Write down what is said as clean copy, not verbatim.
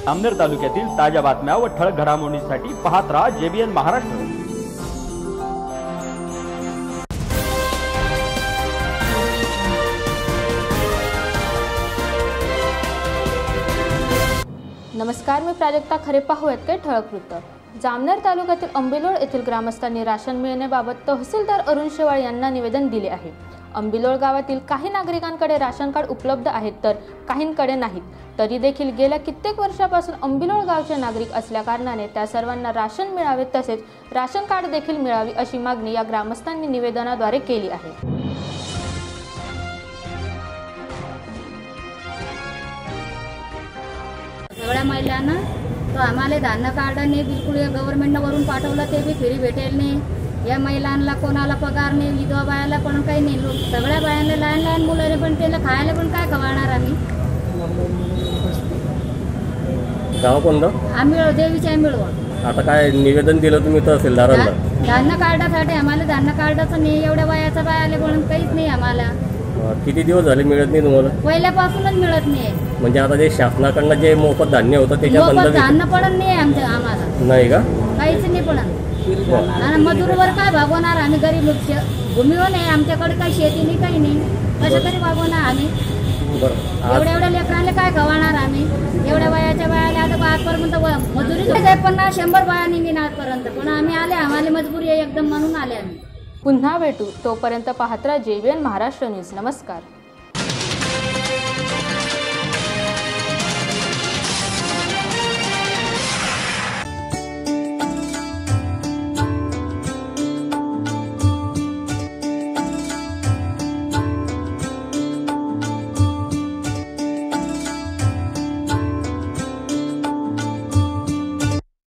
जामनेर तालुक्यातील ताज्या बातम्या व ठळक घडामोडींसाठी पाहत राहा JBN महाराष्ट्र। नमस्कार, मी प्राजक्ता खरे। पाहूयात काही ठळक वृत्त। जामनेर तालुक्यातील अंबिलोळ येथील ग्रामस्थांनी राशन मिळण्याबाबत तहसीलदार अरुण शेवाळ यांना निवेदन दिले आहे। अंबिलोळ गावातील काही नागरिकांकडे राशन कार्ड उपलब्ध आहेत तर काहींकडे नाहीत। तरी देखील गेल्या कित्येक वर्षापासून अंबिलोळ गावचे नागरिक असल्या कारणाने त्या सर्वांना राशन मिळावे तसेच राशन कार्ड देखील मिळावी अशी मागणी या ग्रामस्थांनी निवेदनाद्वारे केली आहे। सगळ्या महिलांना तो आम्हाला धान्य कार्डाने बिलकुल गव्हर्नमेंटनं वरून पाठवलं ते बी फ्री भेटेल नाही। या महिलांना कोणाला पगार नाही, विधवा बायाला पण काही नाही। सगळ्या बायांना लहान लहान मुलांना पण त्याला खायला पण काय खवणार आम्ही। गाव कोणतं? आम्ही देवीच्या मिळवा। आता काय निवेदन दिलं तुम्ही तहसीलदारांना? धान्य कार्डासाठी आम्हाला धान्य कार्डाचं नाही, एवढ्या बायाचा बायाला म्हणून काहीच नाही आम्हाला। किती दिवस झाले मिळत नाही तुम्हाला? पहिल्यापासूनच मिळत नाही। म्हणजे आता जे शासनाकडनं जे मोफत धान्य होतं त्याच्याबद्दल धान्य पडत नाही आम्हाला, नाही का? काहीच नाही पडत। आणि मजुरीवर काय भागवणार आम्ही? गरीब भूमीवर नाही, आमच्याकडे काही शेती नाही, काही नाही। कसं तरी भागवणार आम्ही? एवढ्या लेकरांना काय खवणार आम्ही? एवढ्या वयाच्या बायाला आता आजपर्यंत मजुरी 50-100 बाया निघीन आजपर्यंत, पण आम्ही आले, आम्हाला मजबुरी आहे एकदम म्हणून आले आम्ही। पुन्हा भेटू, तोपर्यंत पाहत राहा JBN महाराष्ट्र न्यूज। नमस्कार।